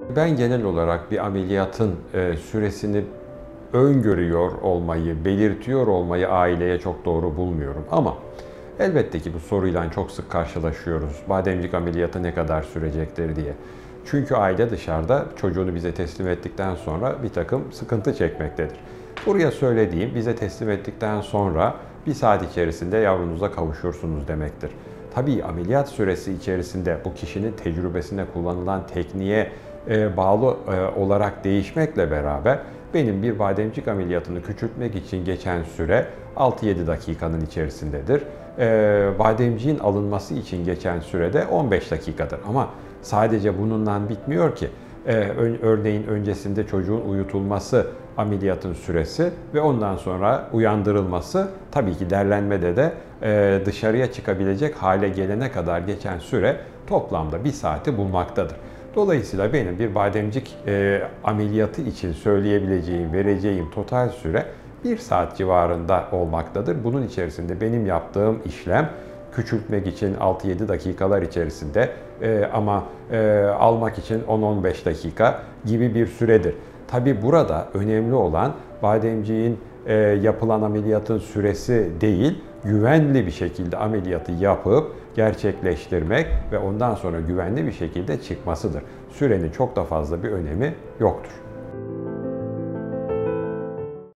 Ben genel olarak bir ameliyatın süresini öngörüyor olmayı, belirtiyor olmayı aileye çok doğru bulmuyorum. Ama elbette ki bu soruyla çok sık karşılaşıyoruz. Bademcik ameliyatı ne kadar sürecektir diye. Çünkü aile dışarıda çocuğunu bize teslim ettikten sonra bir takım sıkıntı çekmektedir. Buraya söylediğim bize teslim ettikten sonra bir saat içerisinde yavrunuza kavuşursunuz demektir. Tabii ameliyat süresi içerisinde bu kişinin tecrübesine kullanılan tekniğe bağlı olarak değişmekle beraber benim bir bademcik ameliyatını küçültmek için geçen süre 6-7 dakikanın içerisindedir. Bademciğin alınması için geçen sürede 15 dakikadır. Ama sadece bununla bitmiyor ki. Örneğin öncesinde çocuğun uyutulması ameliyatın süresi ve ondan sonra uyandırılması, tabii ki derlenmede de dışarıya çıkabilecek hale gelene kadar geçen süre toplamda 1 saati bulmaktadır. Dolayısıyla benim bir bademcik ameliyatı için söyleyebileceğim, vereceğim total süre 1 saat civarında olmaktadır. Bunun içerisinde benim yaptığım işlem küçültmek için 6-7 dakikalar içerisinde ama almak için 10-15 dakika gibi bir süredir. Tabi burada önemli olan bademciğin yapılan ameliyatın süresi değil, güvenli bir şekilde ameliyatı yapıp gerçekleştirmek ve ondan sonra güvenli bir şekilde çıkmasıdır. Sürenin çok da fazla bir önemi yoktur.